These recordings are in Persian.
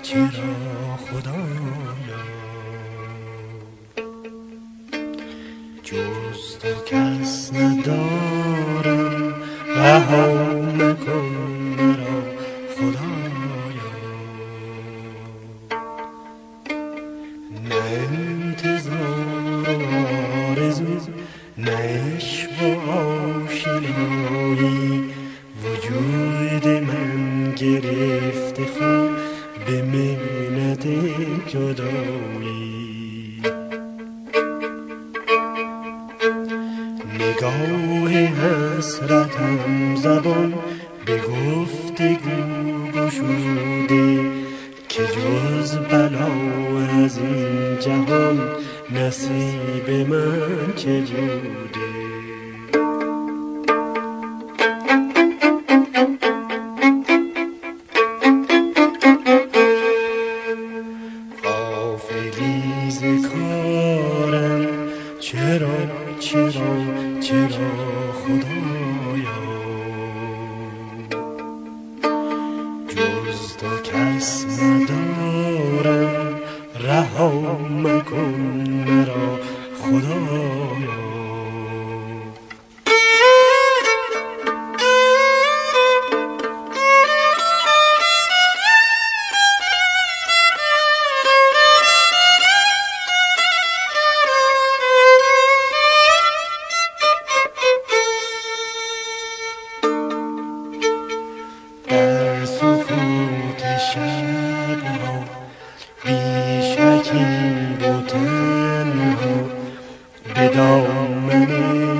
چرا خدایا جز تو کس ندارم، رها مکن مرا خدایا. نه انتظار و آرزو، نه عشق و آشنایی، وجود من گرفته خود به محنت جدایی. نگاه حسرتم زبان به گفتگو گشوده، که جز بلا از این جهان نصیب من چه بوده. چرا خدایا جز تو کس ندارم، رها مکن مرا خدایا. شبها بیشکی بودنها به دامن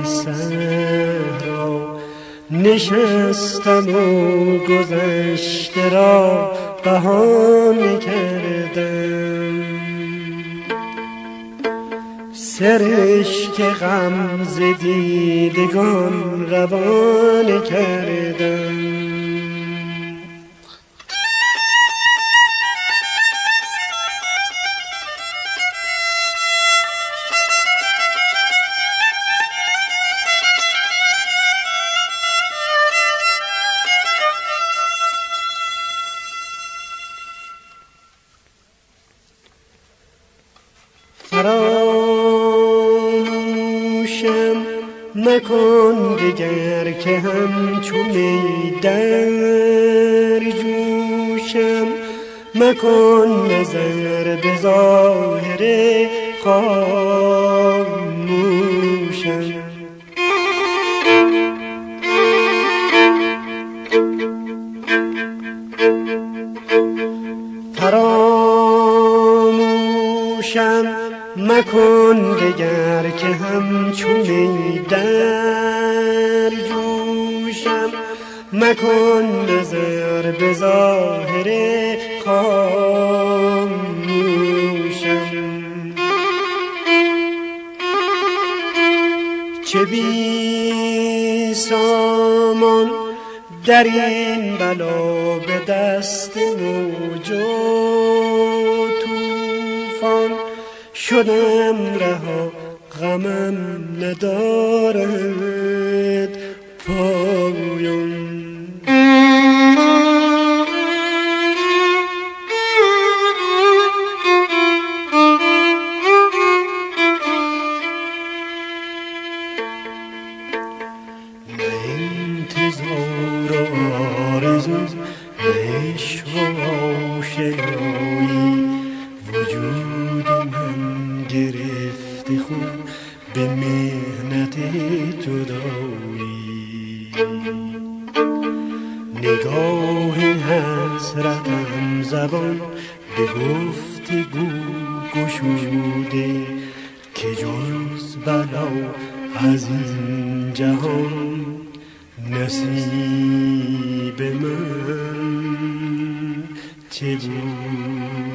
صحرا نشستم و گذشته را بهانه کردم. سرشک غم ز دیدگان روانه کردم. فراموشم مکن دیگر که همچون می در جوشم، مکن نظر به ظاهر خاموشم. مکن دگر که همچون می در جوشم، مکن نظر به ظاهر خاموشم. چه بی سامان در این بلا به دست موج و طوفان، شدم رها غمم ندارد پایان. نه انتظار و آرزو، نه عشق و آشنایی، وجود من گرفته خود به محنت جدایی. نگاه حسرتم زبان به گفتگو گشوده، که جز بلا از این جهان نصیب من چه بود.